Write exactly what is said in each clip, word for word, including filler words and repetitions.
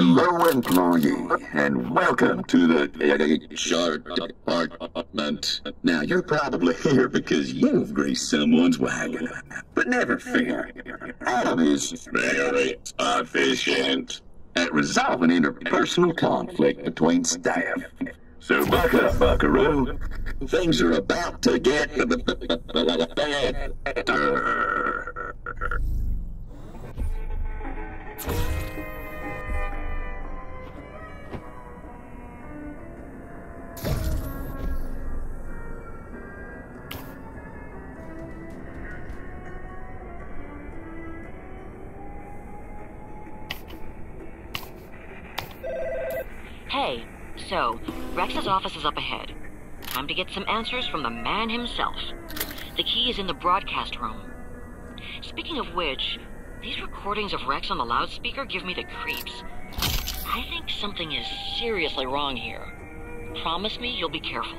Hello, employee, and welcome to the uh, shark department. Now, you're probably here because you've greased someone's wagon, but never fear. Adam is very efficient at resolving interpersonal conflict between staff. So buck up, buckaroo. Things are about to get better. Hey, so, Rex's office is up ahead. Time to get some answers from the man himself. The key is in the broadcast room. Speaking of which, these recordings of Rex on the loudspeaker give me the creeps. I think something is seriously wrong here. Promise me you'll be careful.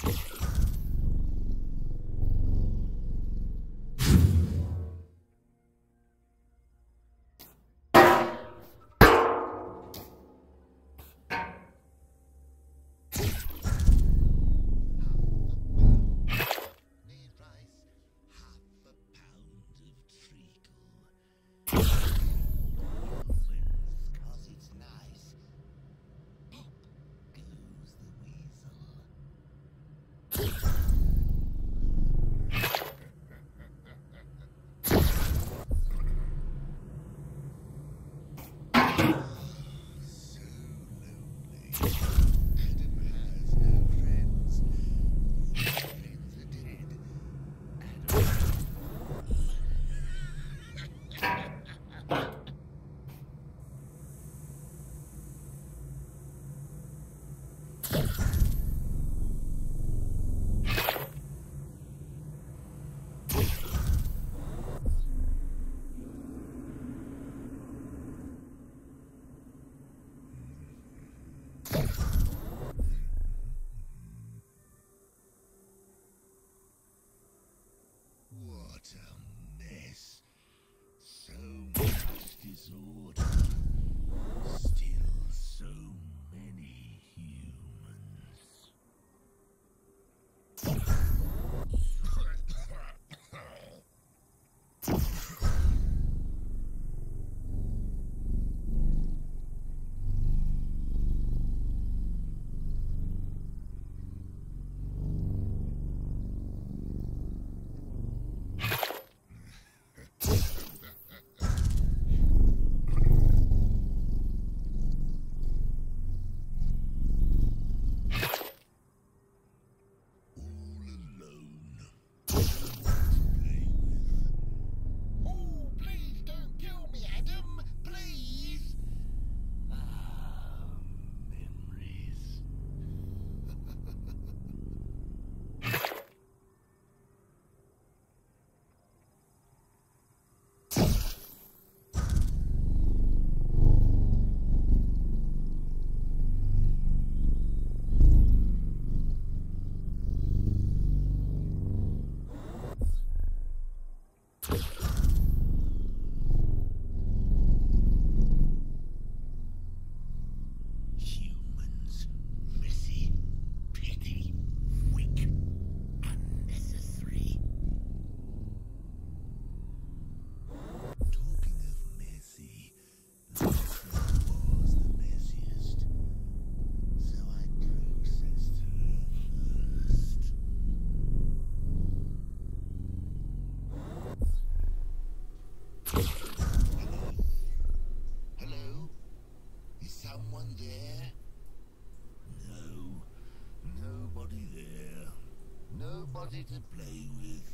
Nobody to play with,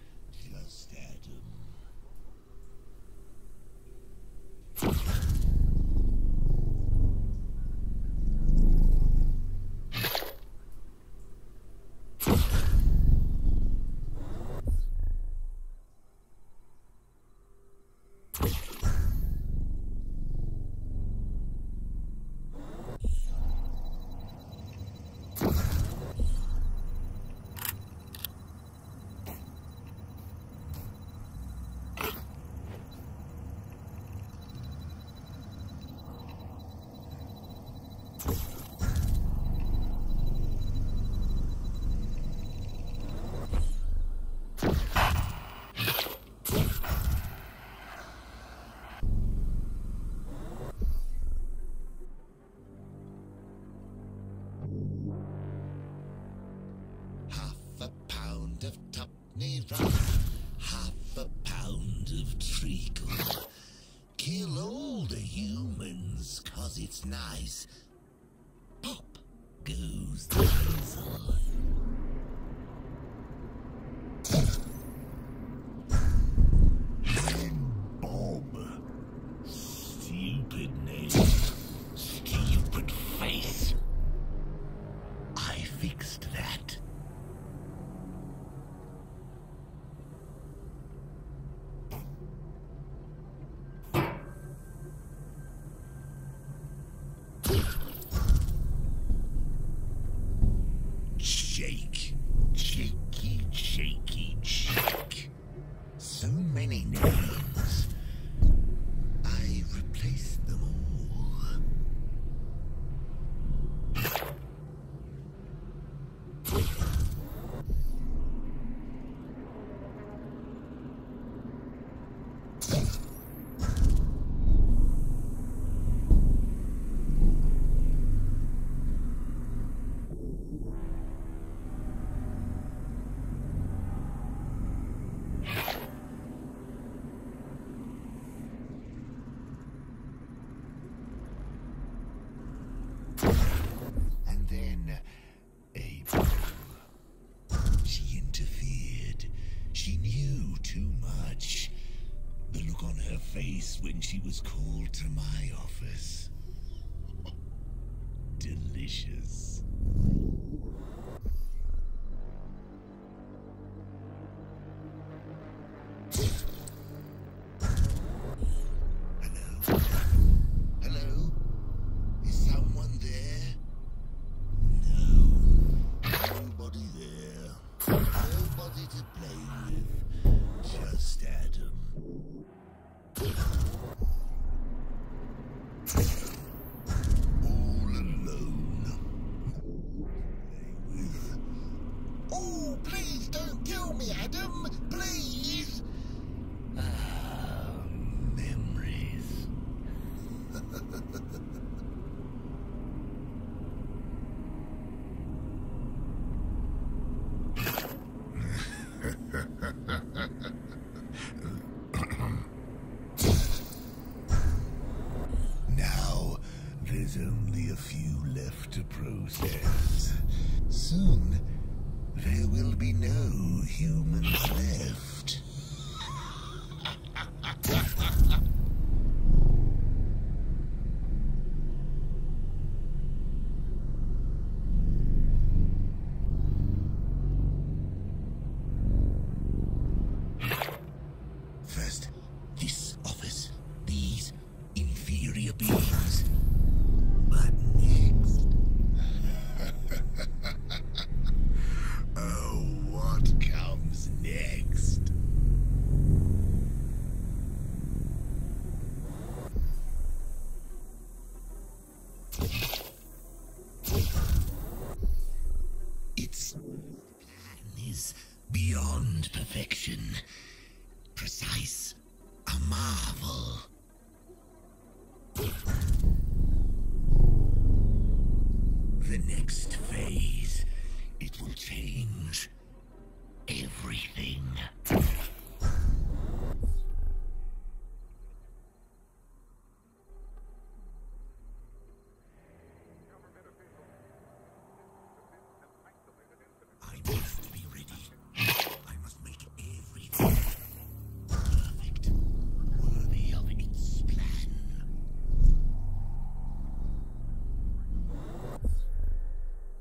just Adam. Of tuppenny rice, half a pound of treacle. Kill all the humans, 'cause it's nice. Pop goes the weasel. Bob. Stupid name. Stupid face. I fixed that. Shake. when she was called to my office. Delicious. Hello? Hello? Is someone there? No. Nobody there. Nobody to play with. Just Adam. All alone. Play with. Oh, please don't kill me, Adam! Please! Ah, memories. Now, there's only a few left to process. Soon, there will be no humans left. First, this office, these inferior beings. But next... oh, what comes next? Its plan is beyond perfection. Precise. A marvel. The next phase, it will change everything. I must be ready. I must make everything perfect, worthy of its plan.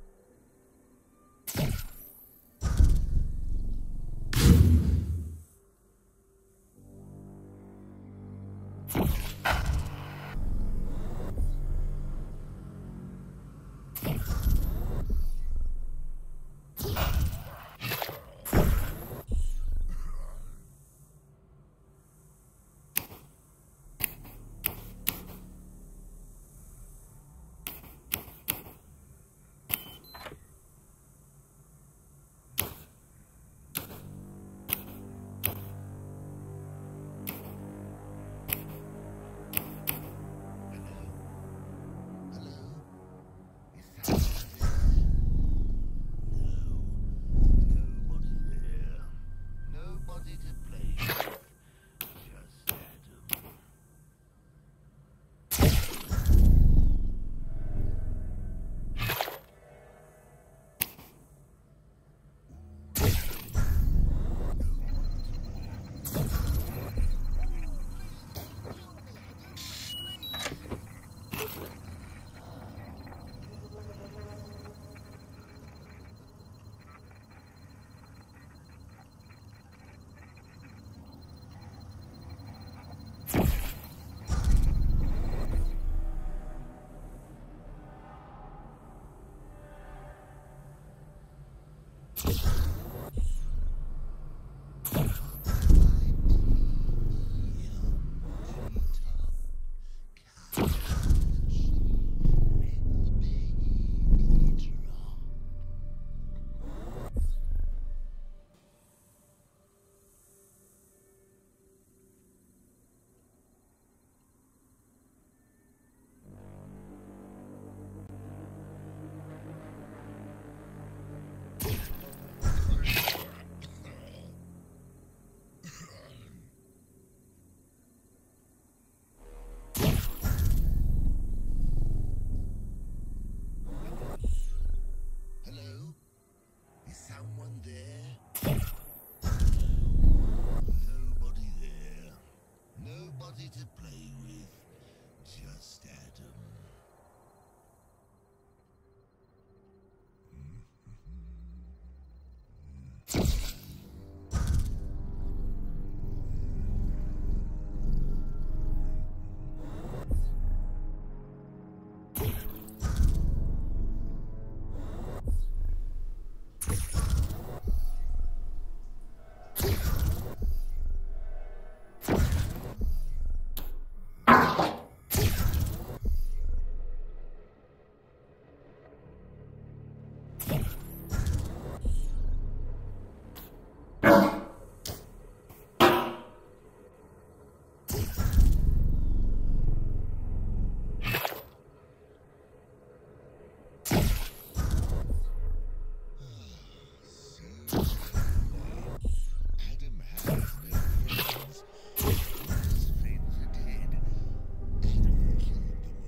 Adam has no friends. All his friends are dead. Adam killed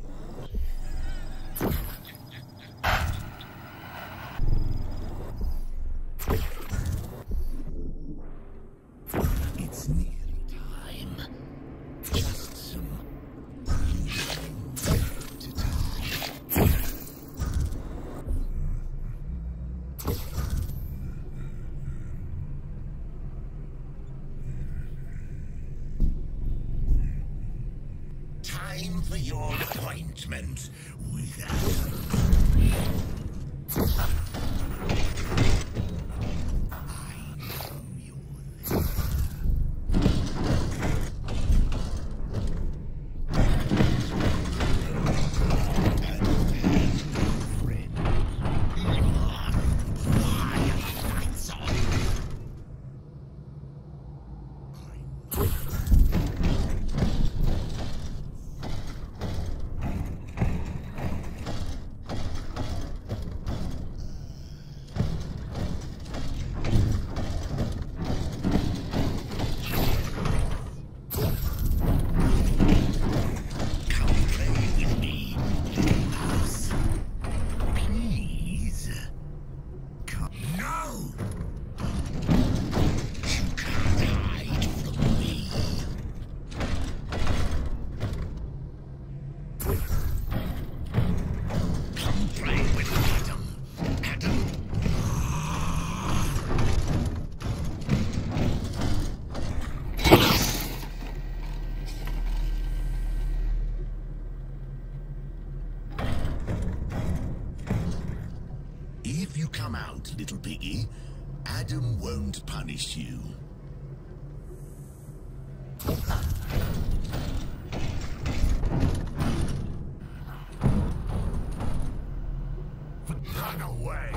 them all. It's nearly time. Just some to die. Time for your appointment with Adam. I know you're there. If you come out, little piggy, Adam won't punish you. Run away!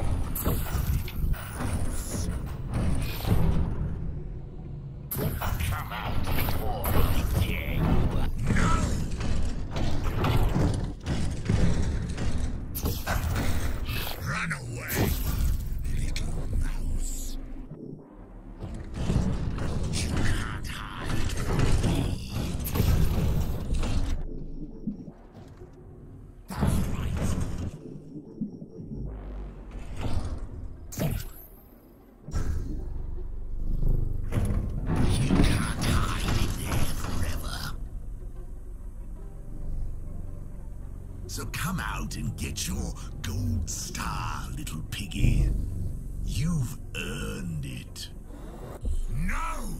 Come out before I dare you. No! Run away, little mouse. You can't hide from me. That's right. You can't hide in there forever. So come out and get your gold star, little piggy. You've earned it. No!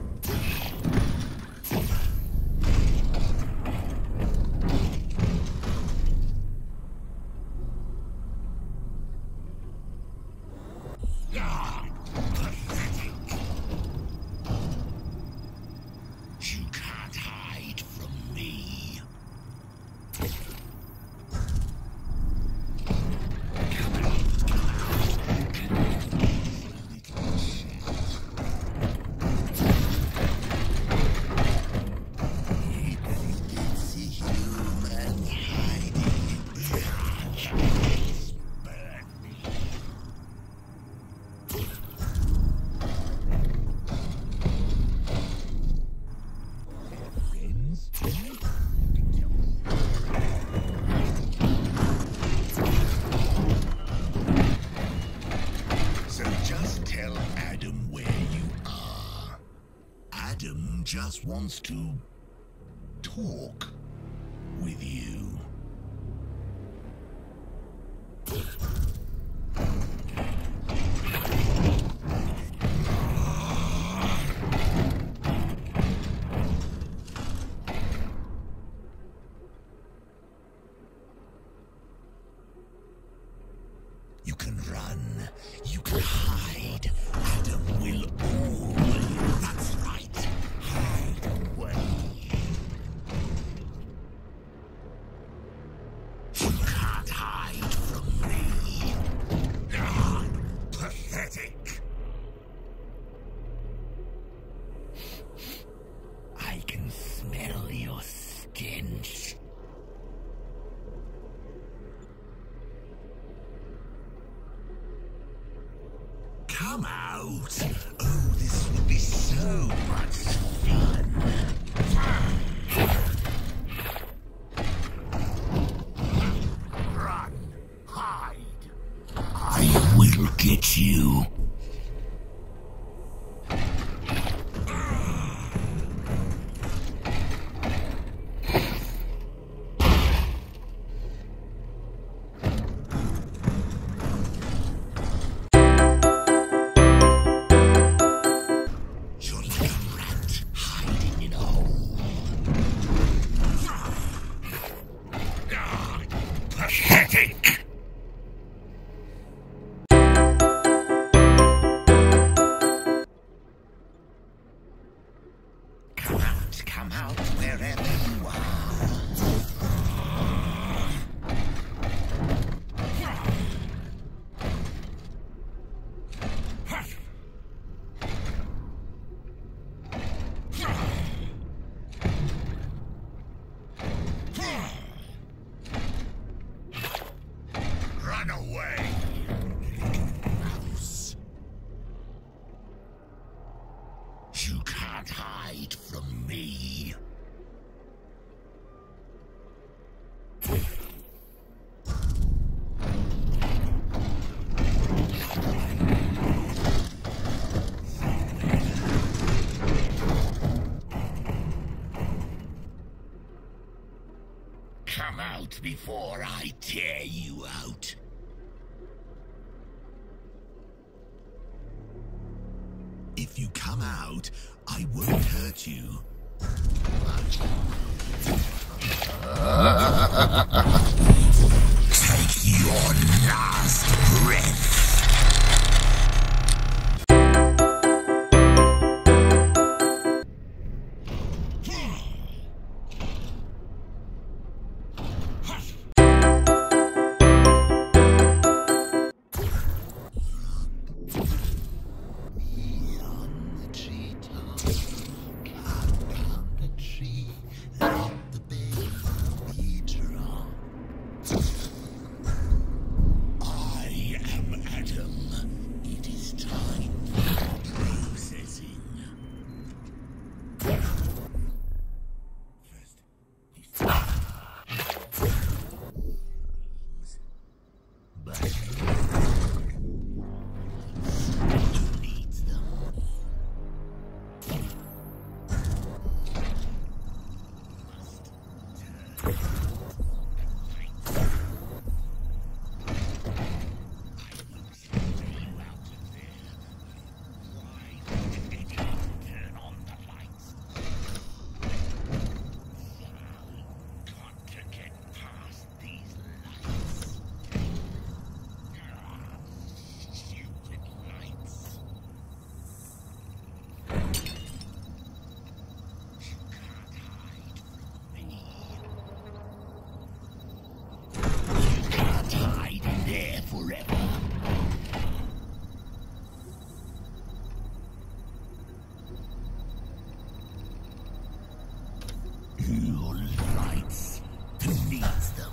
Ah, pathetic. You can't hide from me. So just tell Adam where you are. Adam just wants to talk with you. You can run, you can hide. Adam will always. That's right. Hide away. You can't hide from me. Ah, pathetic. I can smell your stench. Come out! Oh, this will be so much fun! Run! Hide! I will get you! Come out wherever you are. Run away. You can't hide from me. Come out before I tear you out. If you come out, I won't hurt you. Take your last breath. Your lights needs them.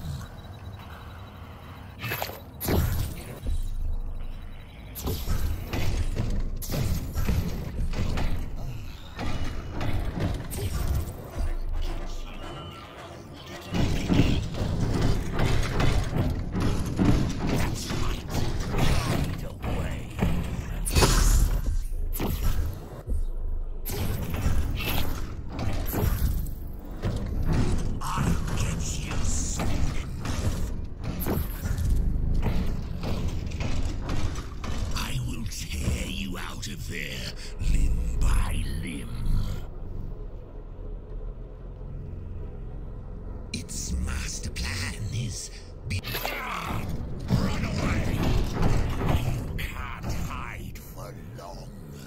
There, limb by limb. Its master plan is be ah, run away. You can't hide for long.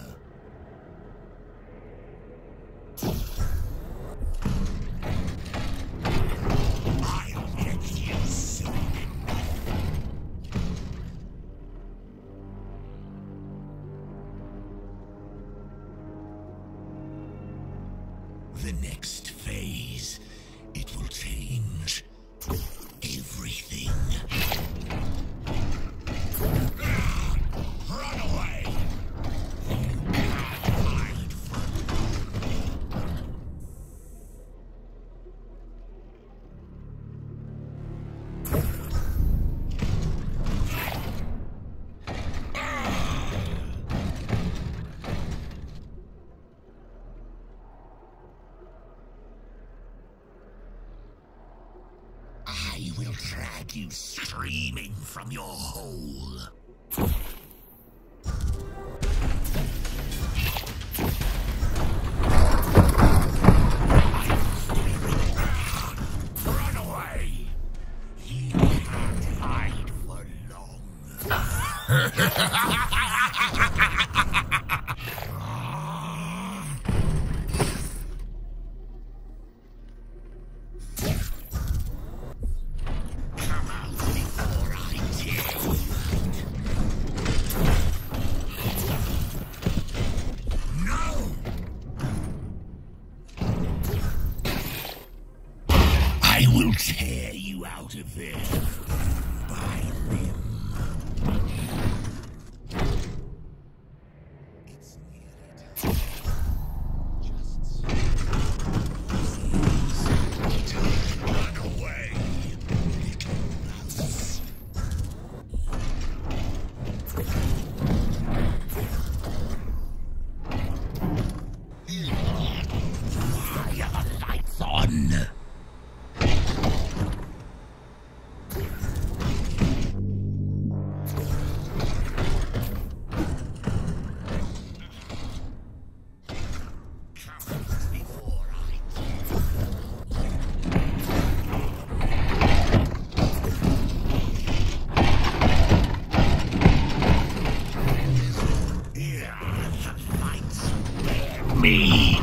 I'll get you soon. The next phase, it will change everything. Run away! drag you screaming from your hole. Run away! You can't hide for long. I will tear you out of there by limb. It's nearly time. Just please run away, little mouse. Why are the lights on? Me.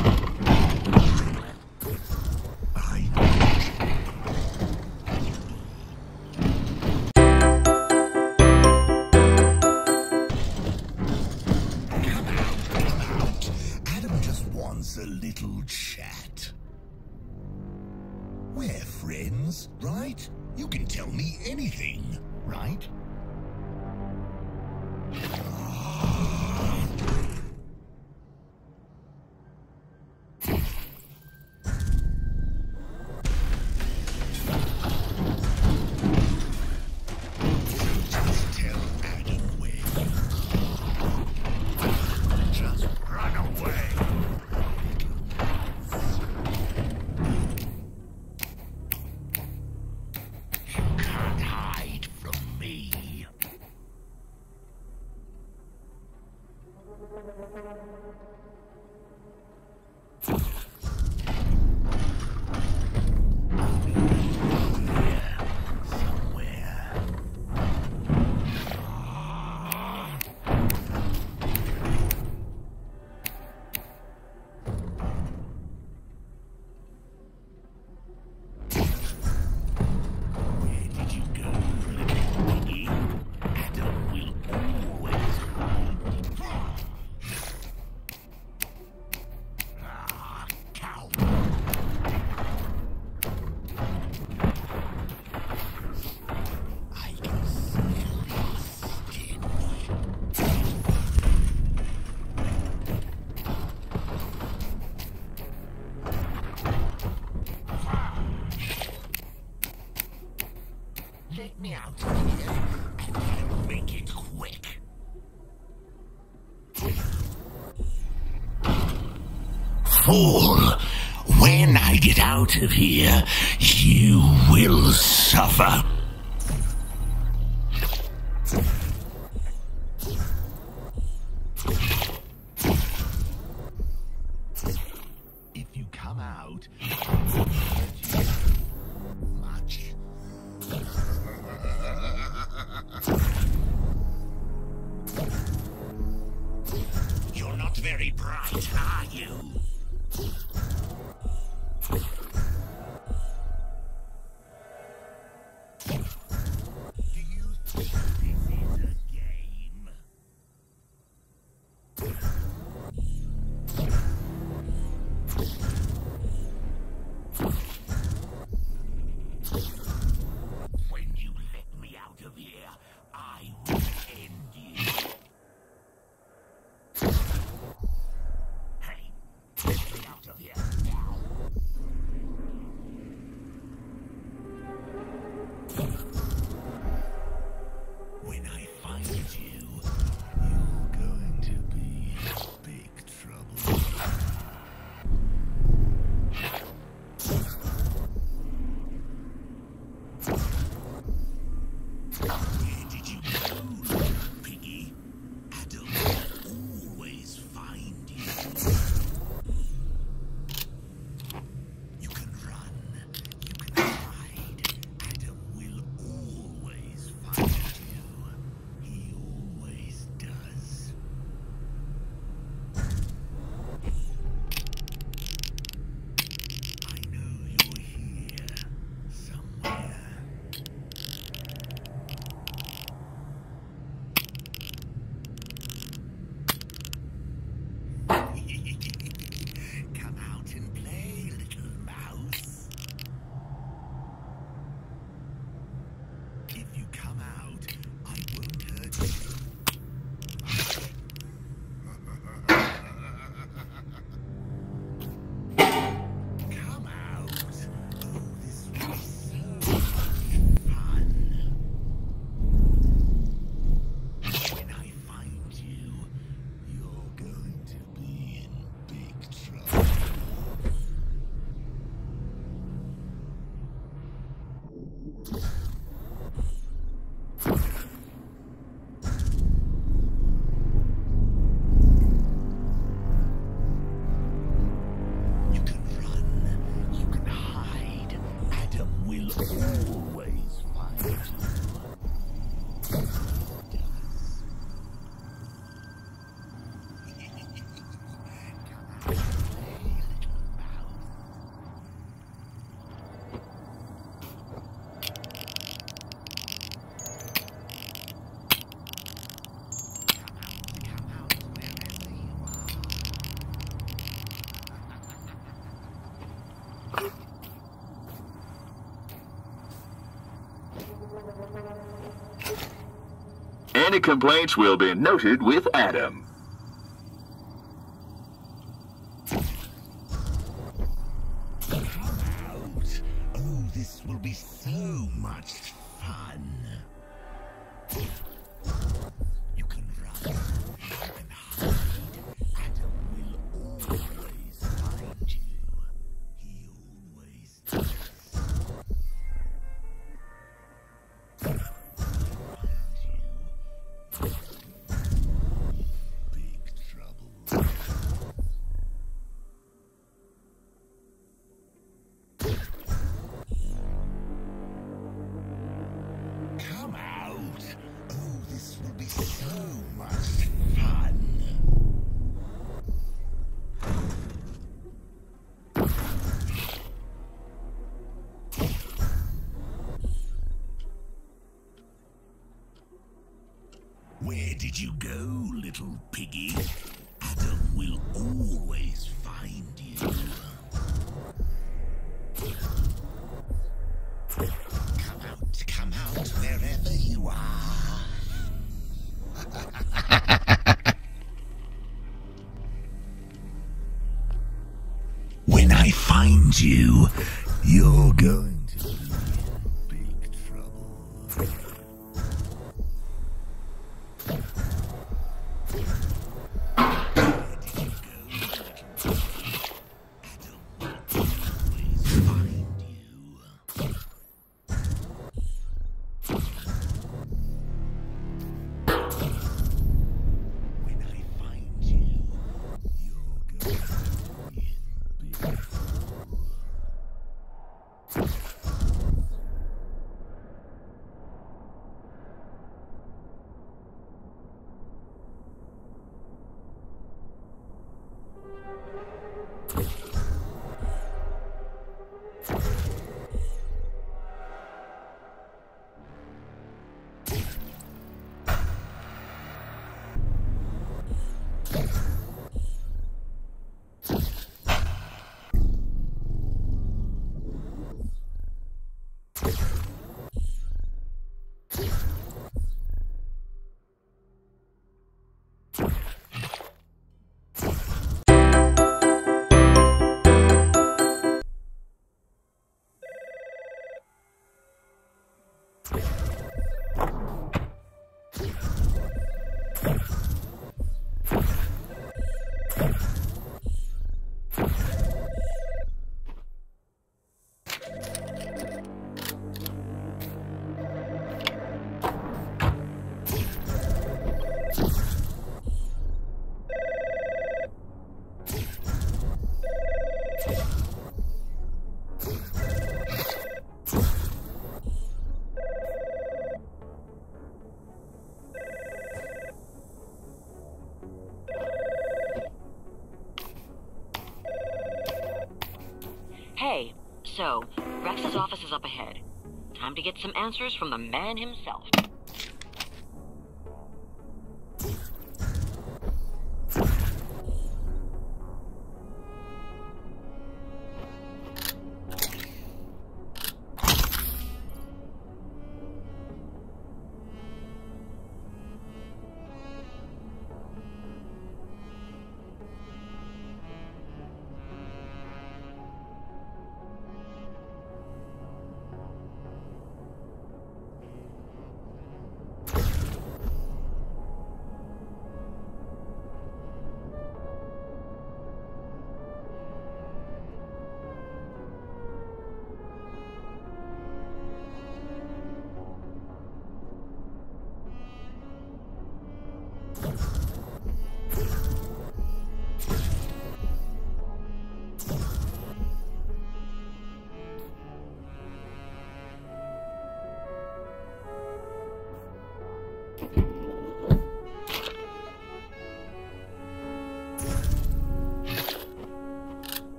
Adam just wants a little chat. We're friends, right? You can tell me anything, right? Let me out of here, and I'll make it quick. Fool! When I get out of here, you will suffer. If you come out, much. You're not very bright, are you? Do you think this is a game? When you let me out of here, I will end you. Hey, get me out of here now. Any complaints will be noted with Adam. Come out. Oh, this will be so much fun. You can run. You can hide. Adam will always find you. He always does. Find you. Big trouble. Come out! Oh, this will be so much fun! Where did you go, little piggy? Adam will always find you. Come out, come out, wherever you are. When I find you, you're going to be in big trouble. Hey, so, Rex's office is up ahead. Time to get some answers from the man himself.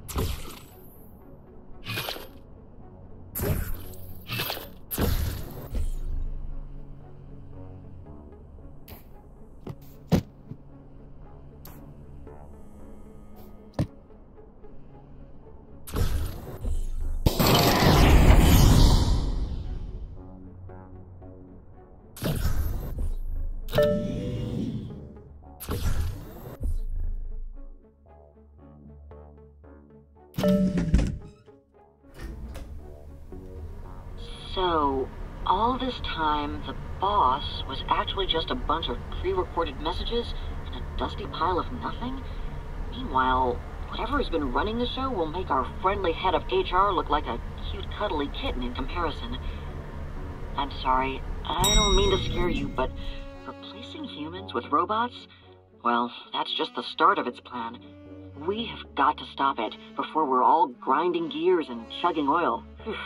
So, all this time, the boss was actually just a bunch of pre-recorded messages and a dusty pile of nothing? Meanwhile, whatever has been running the show will make our friendly head of H R look like a cute, cuddly kitten in comparison. I'm sorry, I don't mean to scare you, but replacing humans with robots? Well, that's just the start of its plan. We have got to stop it before we're all grinding gears and chugging oil.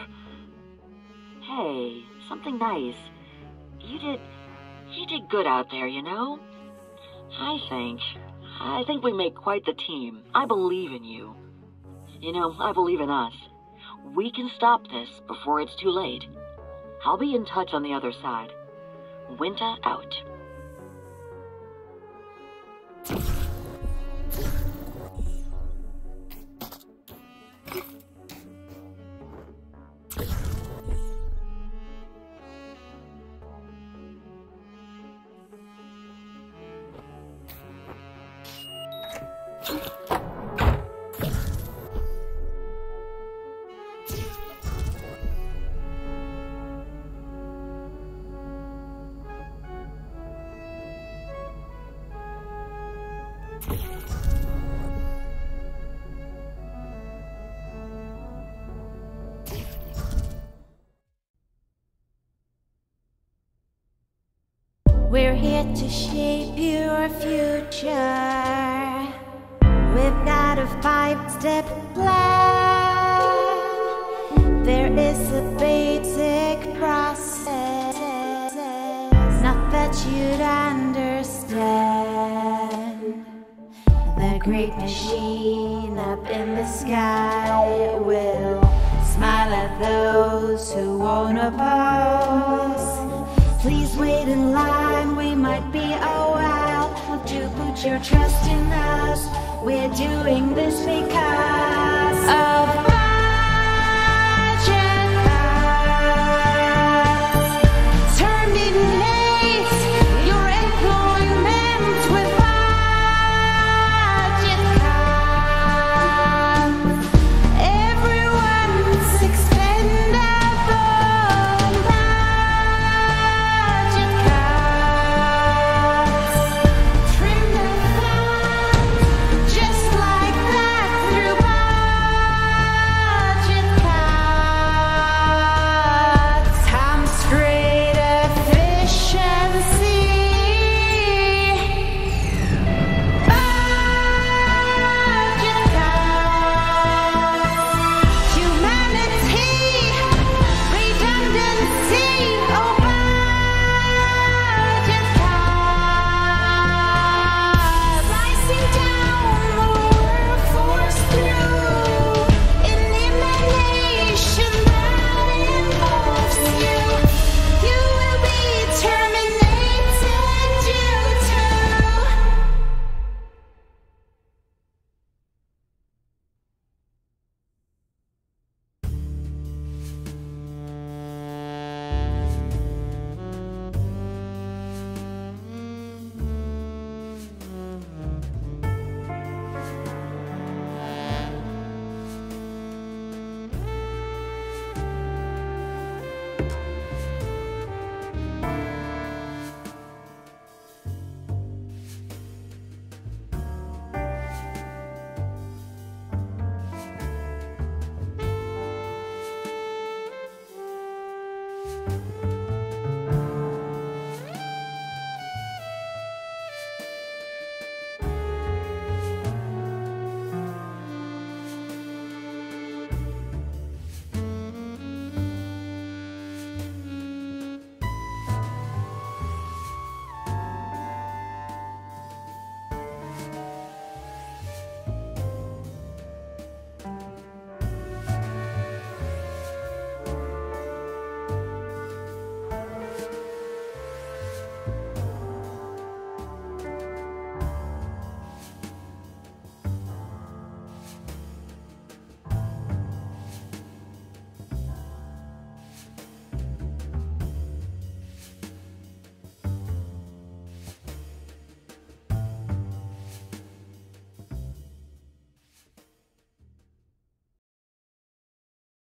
Hey, something nice. You did... you did good out there, you know? I think... I think we make quite the team. I believe in you. You know, I believe in us. We can stop this before it's too late. I'll be in touch on the other side. Winter out. We're here to shape your future. We've got a five-step plan. There is a basic process, not that you'd understand. The great machine up in the sky will smile at those who won't oppose. Please wait in line, we might be a while. Do put your trust in us, we're doing this because